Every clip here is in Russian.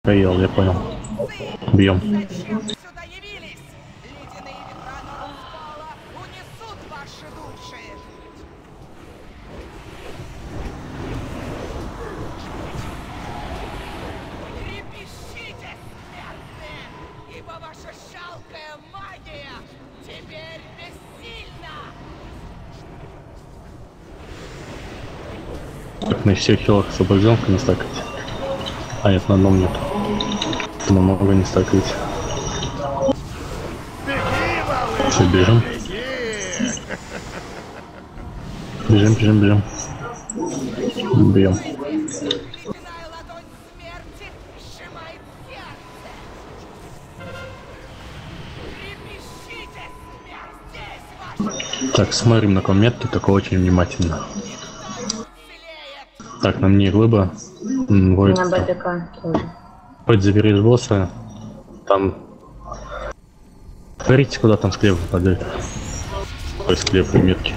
Проел, я понял. Бьем. Сюда явились! Ледяные ветра Нордскола унесут ваши души! Трепещите, смертные! Ибо ваша жалкая магия теперь бессильна! Так, на всех хилах освобожденка не стакать. А нет, на одном нет. Мы много не стакать. Все, бежим. Бежим. Бьем. Ледяная ладонь смерти сжимает сердце! Трепещите, смерть! Здесь ваша Так, смотрим на кометки, только очень внимательно. целеет! Так, на мне глыба. Воин. На БТК тоже. Хоть заберешь босса. Там. Смотрите, куда там склеп выпадает. Ой, склеп метки.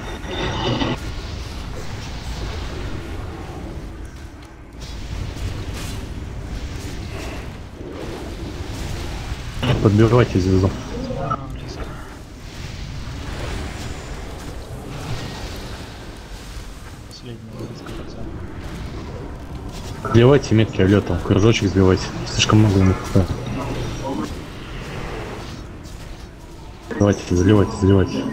Подбивайте звезду. Сбивайте метки летом, кружочек сбивайте. Слишком много меток. Давайте, заливайте.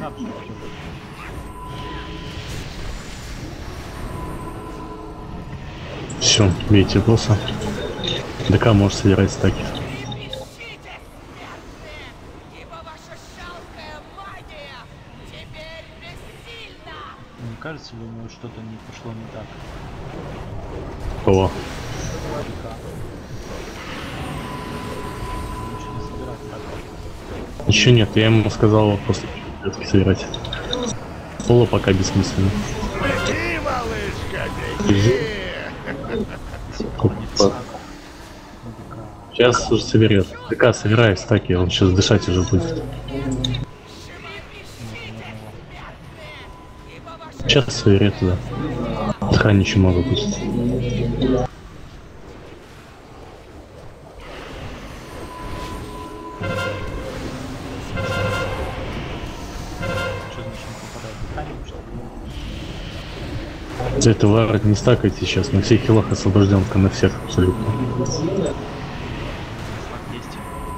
Все, бейте босса. ДК может собирать стаки. Трепещите, смертные! Ибо ваша жалкая магия теперь бессильна! Не кажется ли ему что-то не пошло не так? Кого? ВК. Ничего не собирать так. Еще нет, я ему сказал после клетки собирать. Пола пока бессмысленно. Беги, малышка, Бежи. беги! Опа. Сейчас уже соберет. ДК собирай стаки, он сейчас дышать уже будет. Сейчас соберет туда. Охранничий много будет. Что значит не попадает в дыхание, что ли? За это варок не стакайте сейчас, на всех хилах освобожденка, на всех абсолютно. Флаг есть.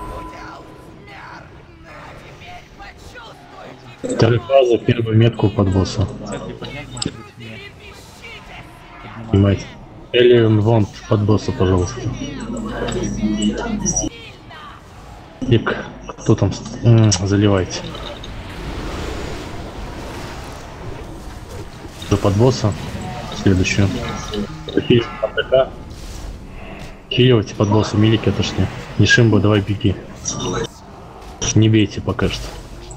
Теперь почувствуйте! Вторая фаза, первую метку под босса. Цепли поднять, может быть, мне Понимаете? Или вон под босса, пожалуйста. Ик, кто там? Заливайте. За под босса. Следующую. Хиливайте под босса, милики отошли. Нишимбо, давай беги. Не бейте пока что.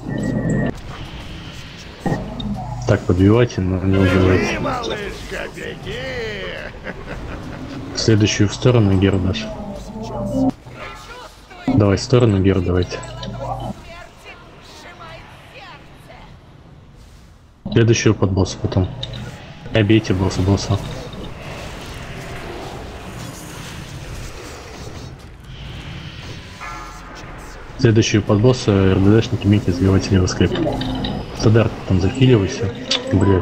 Так, подбивайте, но не Беги, убивайте. малышка, беги! Следующую в сторону Геру дашь. Давай в сторону Геру давайте. Следующую под босса потом. Обейте босса. Следующую под босса РДДшники имейте сбивать левый склеп. Тадар там захиливайся. Блять.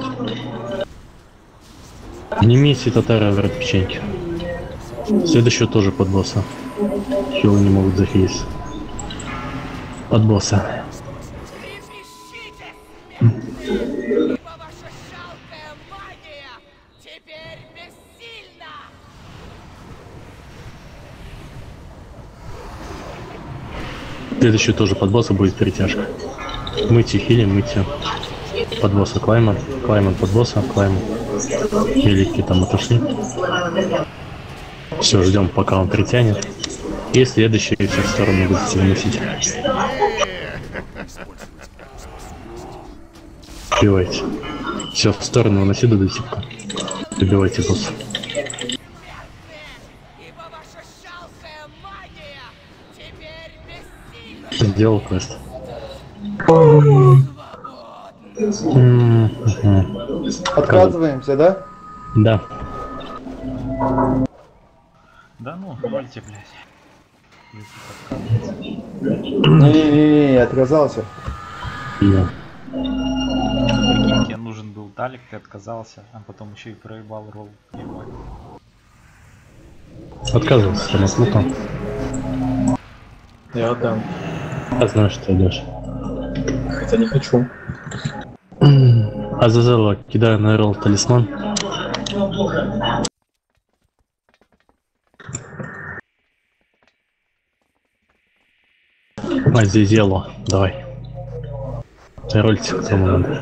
Не имейте татара в печеньки. Следующую тоже под босса. Хилы не могут захилиться. Под босса. Трепещите, смертные! Ибо ваша жалкая магия теперь бессильна! Следующую тоже под босса будет перетяжка. Мыть хили, мыть под босса Клайман под босса, Клайман. Великие там отошли. Все, ждем, пока он притянет. И следующие все в сторону будете выносить. Добивайте. Все, в сторону выноси до дотипка. Добивайте босса. Ибо ваша жалкая магия теперь бессильна! Сделал квест. Отказываемся, да? Да. Да ну, давайте, блядь. Если отказывается. Не-не-не, я отказался. Я. Прикинь, тебе нужен был Далик, ты отказался, а потом еще и проебал ролл. Ебать. Отказывался, ты наслутал. Я отдам. Я знаю, что ты идешь. Хотя не хочу. Азазела, кидаю на ролл талисман. Азизело, давай. Рольте, кому надо.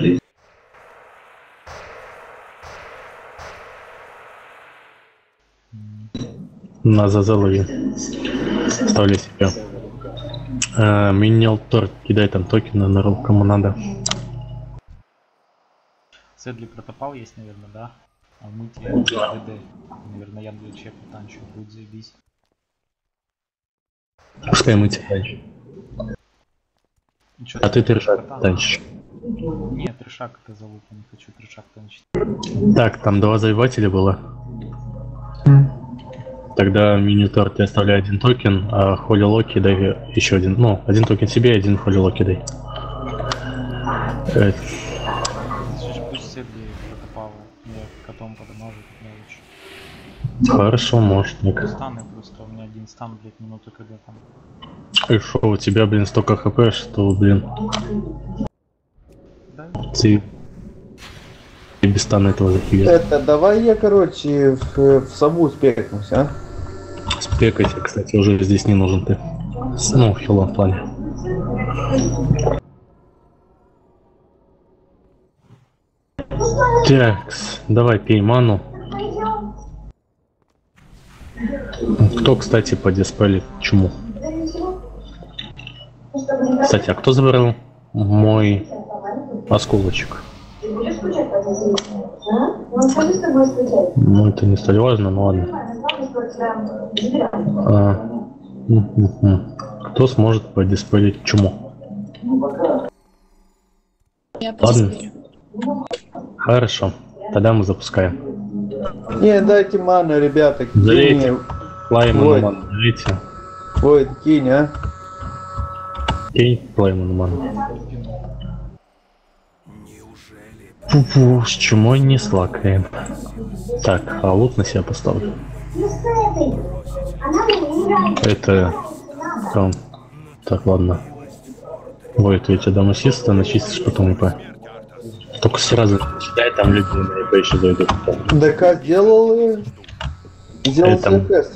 На Азазелове. Вставляй себя. Миньял Тор, кидай там токены на ролл, кому надо. Седли протопал есть, наверное, да? А мы тебе ДД. Наверное, я для чека танчу, будет заебись. Пускай мы тебя танчим. И чё, А ты трешак кота? танчишь. Нет, трешак это залупа, не хочу трешак танчить. Так, там 2 завоевателя было. Тогда Минитор ты оставляй 1 токен, а Холли Локи дай еще один. Ну, 1 токен себе, 1 Холли Локи дай. Пусть Седли протопал, я котом подамажу, как мне лучше. Хорошо, может, Ник. Станы просто, у меня один стан, блять, минуты, когда там. И шо, у тебя, блин, столько хп, что, блин, Да, ты и без стана этого зафигел. Это, давай я, короче, в сову спекнусь, а? Спекайся, кстати, уже здесь не нужен ты. Ну, в хилом плане. Такс, давай пей ману. Кто, кстати, подиспелит чуму? Кстати, а кто забрал мой осколочек? Ну, это не столь важно, но ладно. Кто сможет подиспелить чуму? Ладно. Хорошо. Тогда мы запускаем. Не, дайте ману, ребята. Залейте. Плайману Ой. ману. Залейте. Ой, кинь, а? Кинь Плайману ману. Фу-фу, с чумой не слакаем. Так, а лут на себя поставлю. Это... Там. Так, ладно. Ой, я тебе дам ассиста, начистишь потом ИП. Только сразу читай, там люди на ИП еще зайдут. ДК сделал... Сделал Это- свой тест.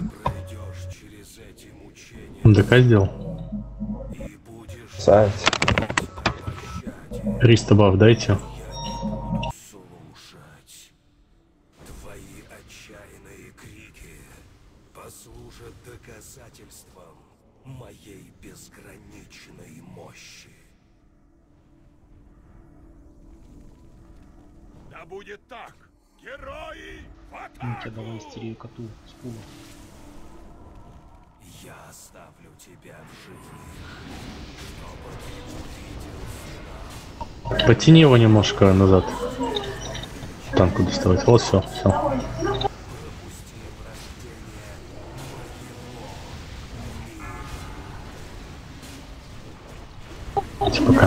ДК сделал? Сайт. 300 баф дайте. Слушать. Твои отчаянные крики послужат доказательством моей безграничной мощи. Да будет так! Герои в Киньте, атаку! давай истерию коту с пула. Я оставлю тебя в живых, чтобы ты увидел финал. Потяни его немножко назад. Танку доставать. Вот все, все. Пропусти рождение Пока.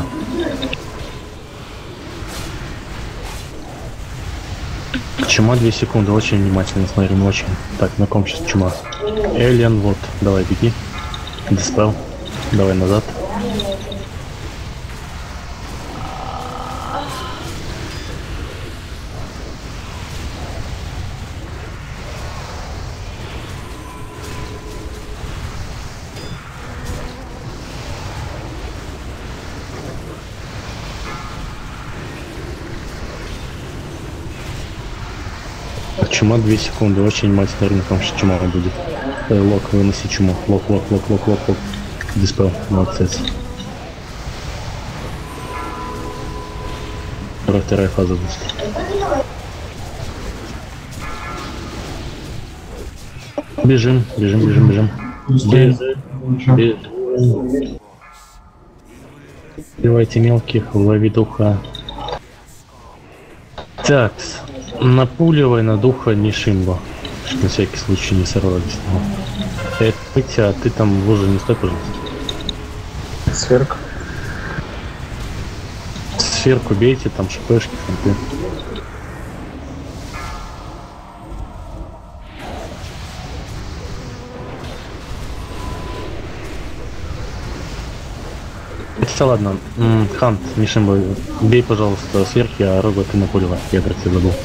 Чума 2 секунды, очень внимательно смотрим, очень. Так, на ком сейчас чума? Элен, вот, давай беги. Диспел, давай назад. Чума 2 секунды, очень внимательно, на ком сейчас чума будет. Лок, выноси чуму. Лок. Диспел, молодец. Вторая фаза будет. Бежим. Убивайте мелких, лови духа. Так, напуливай на духа Нишимба. На всякий случай не сорвались. Это Выйти, а ты там в луже не стой, пожалуйста. Сверк. Сферку бейте, там шпшки, фронты. Все, ладно. Хант, Мишимба, бей, пожалуйста, сверхи, а Рога ты напулила. Я про тебя забыл.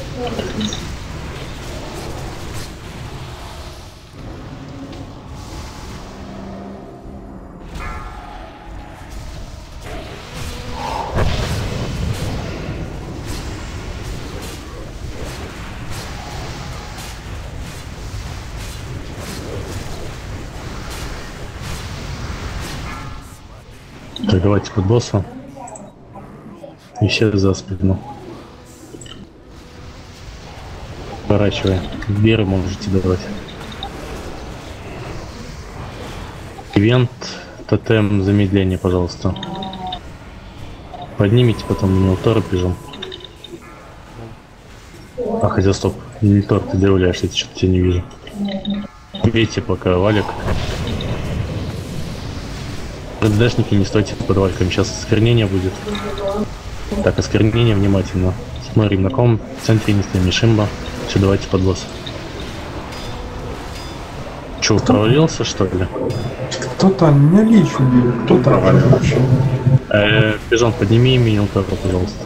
Так, давайте под босса. Исчез за спину. Поворачивай. Беры можете давать. Ивент, тотем, замедление, пожалуйста. Поднимите, потом на него Тора бежим. А, хотя стоп. Не Тор, ты добавляешь, я что-то тебя не вижу. Бейте пока, Валик. РДшники, не стойте под вальками, сейчас осквернение будет. Так, осквернение, внимательно. Смотрим на ком, в центре не стоим, Мишимба. Все, давайте под босс. Че, провалился, что ли? Кто-то меня лич убил, кто-то вообще. Пижон, подними имя Тора, пожалуйста.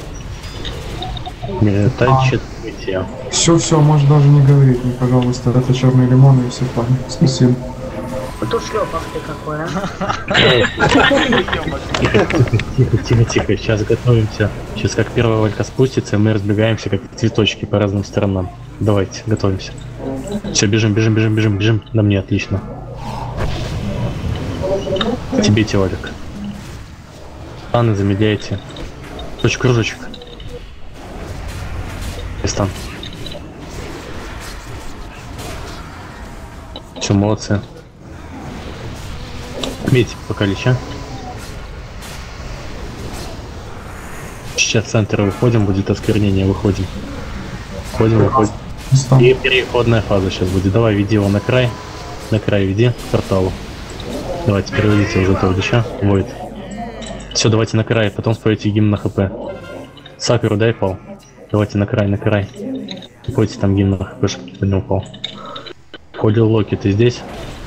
Тачит, я. Все, можешь даже не говорить мне, пожалуйста, это черный лимон и все планы. Спасибо. Тут шлепах ты какой, а? Тихо, сейчас готовимся. Сейчас как первая валька спустится, мы разбегаемся как цветочки по разным сторонам. Давайте, готовимся. Все, бежим. На мне, отлично. Тебе, Валик. Станы замедляйте. Кружочек. Стан. Все, молодцы. Бейте пока лича. Сейчас в центр выходим, будет осквернение, выходим. Выходим. И переходная фаза сейчас будет. Давай, веди его на край. На край веди, к порталу. Давайте, переводите уже этого лича. Войд. Все, давайте на край, потом споете гимн на хп. Саперу дай пал. Давайте на край. Пойте там гимн на хп, чтобы не упал. Ходил Локи, ты здесь?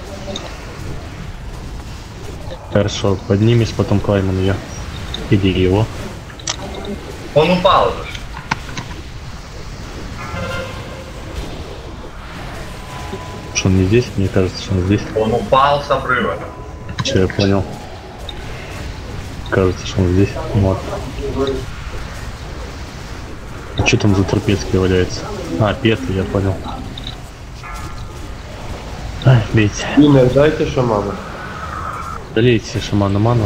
Хорошо, поднимешь, потом Клайман ее. Иди его. Он упал уже. Что он не здесь? Мне кажется, что он здесь. Он упал с обрыва. Все, я понял. Кажется, что он здесь. Вот. А что там за трапецкий валяется? А, петлы, я понял. Ай, бейте. Инер, дайте шамана. Долейте шамана ману.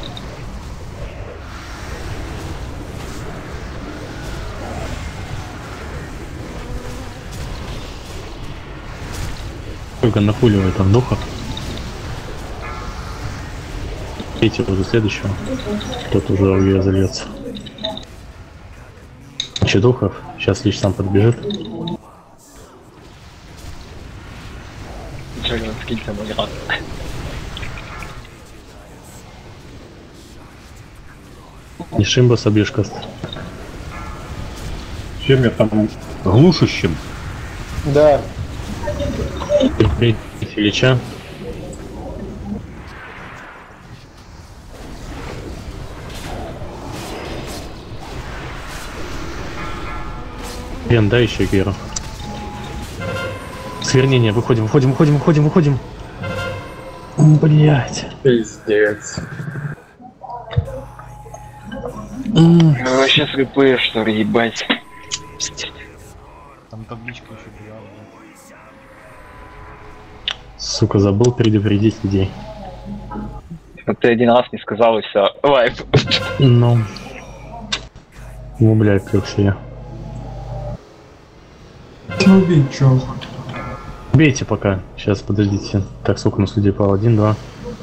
Только нахуливает там духов. Бейте уже следующего. Кто-то уже в ее зальется. Че духов? Сейчас лишь сам подбежит. Не Шимба собьешь каст. Чем я там глушащим? Да. Ильича. Вен, дай еще Геру. Свернение, выходим. Блять. Пиздец. Вы вообще слепые, что ли, ебать? Там табличка еще была. Сука, забыл предупредить людей. Ты один раз не сказал и все. Лайф. Ну. Бля, как я. Ну убить, чё? Бейте пока. Сейчас, подождите. Так, сколько на суде пал? 1, 2.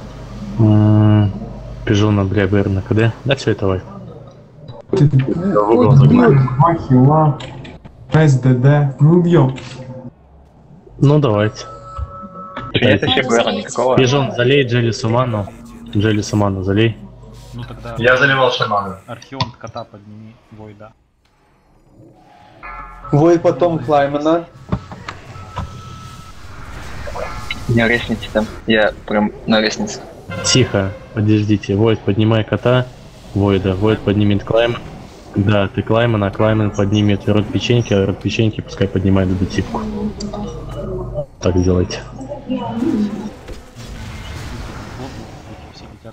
Пижона, бля, БР на КД. Да, все это лайф. Ты два хила. СДД. Мы убьем. Ну, давайте. Нет еще Гуэра никакого. Пижон, залей Джелису ману. Джелису ману залей. Ну тогда Я заливал шамана. Археон кота подними, Войда. Вой потом Клаймана. Не лестнице там. Я прям на лестнице. Тихо, подождите. Войд, поднимай кота. Войда. Войд поднимет Клайман. Да, ты Клайман, а Клайман поднимет рот печеньки, а рот печеньки пускай поднимает дедуктивку. Так сделайте. Все летят.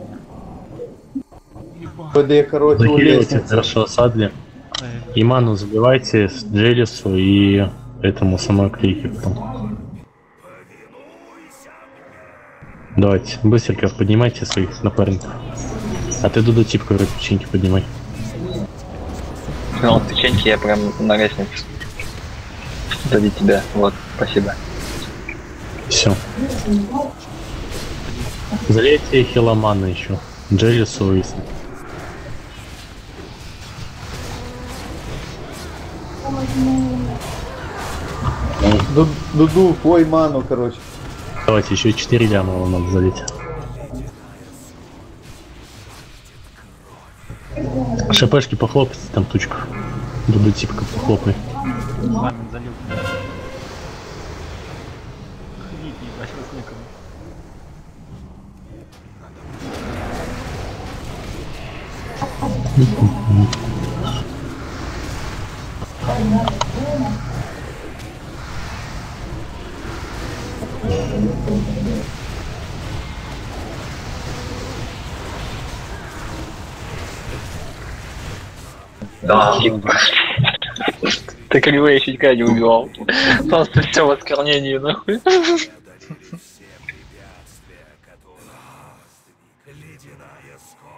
ПД, короче, у Захиливайте лестницы. хорошо Садли. И ману забивайте с Джелису и этому самой клейке потом. Давайте, быстренько поднимайте своих напарников. А ты Дуду типку рот печеньки поднимай. Ну, печеньки я прям на лестнице. Сзади тебя. Вот, спасибо. Все. Залейте хиломана еще. Джелису и... Дуду, Вой ману, короче. Давайте еще 4 ляма вам надо залить. ШПшки похлопайте там тучку. Дуду типка похлопай. Ламин залил. Ходить не бачилось некому. Да. Ты кривые щитка не убивал. Просто все в осквернении, нахуй.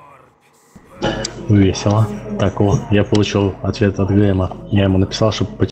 Весело. Так, о, я получил ответ от Грэма. Я ему написал, чтобы